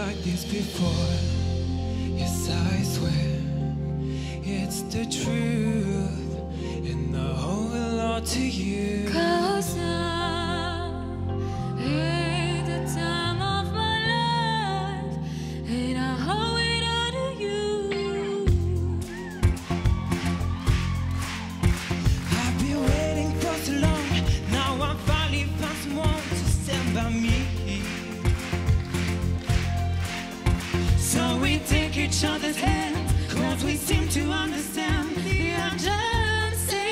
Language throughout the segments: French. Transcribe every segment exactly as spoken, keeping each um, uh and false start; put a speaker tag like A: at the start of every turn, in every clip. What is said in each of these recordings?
A: like this before. Yes, I swear it's the truth, and I owe a lot to you.
B: 'Cause I hate the time of my life, and I owe it all to you.
A: I've been waiting for so long. Now I'm finally found someone to stand by me. So we take each other's hands, 'cause we seem to understand the urgency.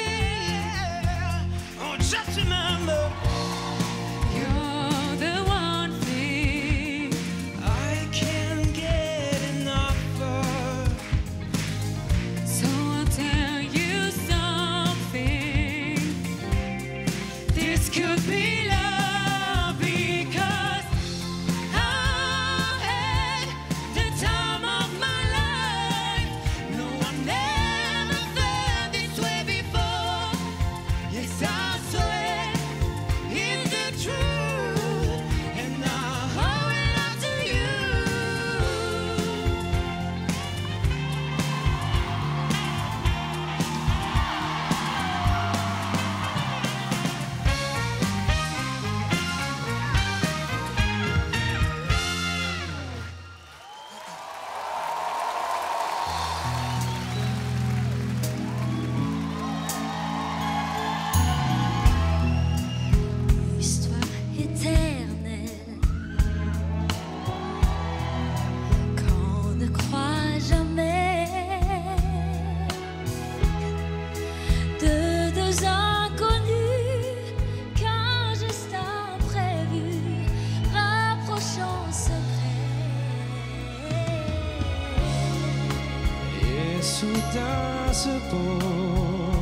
A: Oh, just remember,
B: You're the one thing
A: I can't get enough of.
B: So I'll tell you something. This could be love, because I've had the time of my life. No, I've never felt this way before.
A: Yes, I swear
B: It's the truth,
A: and I
B: owe it all to you. Histoire éternelle qu'on ne croit jamais de deux inconnus qu'un geste imprévu rapprochant secret.
A: et soudain se pose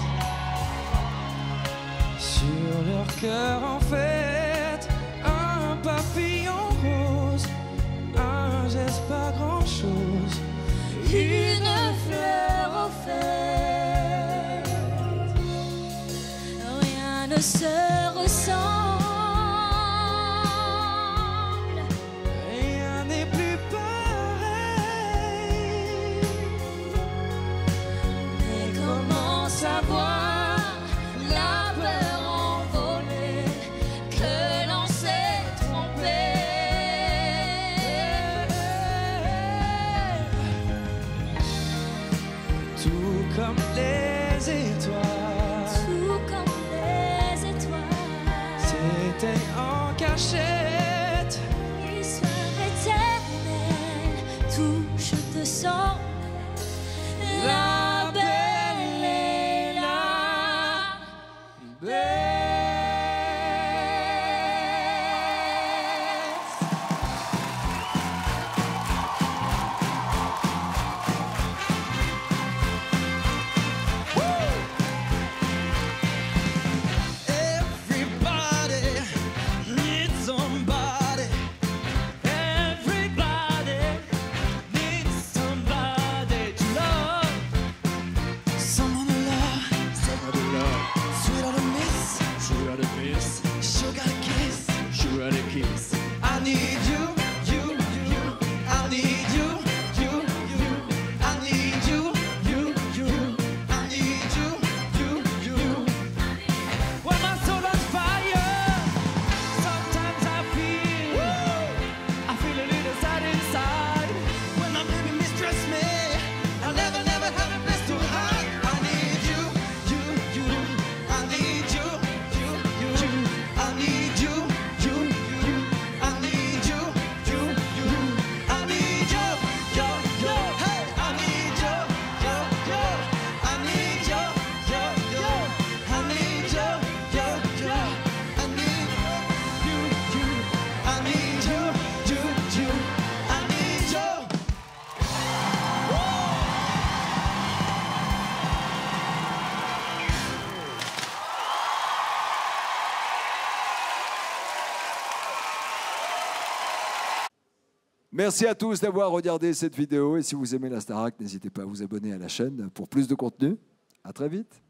A: sur leur cœur en fait un papillon rose, un geste pas grand chose.
B: Une fleur offerte, rien ne se ressemble.
A: Rien n'est plus pareil.
B: Mais comment savoir la peur envolée que l'on s'est trompé?
A: Tout comme les étoiles
B: Tout comme les étoiles,
A: s'éteignent en cachette.
B: histoire éternelle, touche de sang. La belle et la bête.
A: Everybody needs somebody. Everybody needs somebody to love. Someone to love. Someone to love. Sweeter to miss. Sweeter to miss. Sugar to kiss. Sugar to kiss. I need you, you, you. I need you, you, you. I need you, you, you. I need you, you, you. When my soul on fire, sometimes I feel, I feel a little sad inside. When my baby mistrust me, I'll never, never have a place to hide. I need you, you, you. I need you, you, you. I need you, you, you. I need you, you, you. I need you, yo, yo. Hey, I need you, yo, yo. I need you, yo, yo. I need you, yo, yo. I need you, you. I need you, you, you. I need you.
C: Merci à tous d'avoir regardé cette vidéo et si vous aimez la Starac, n'hésitez pas à vous abonner à la chaîne pour plus de contenu. À très vite.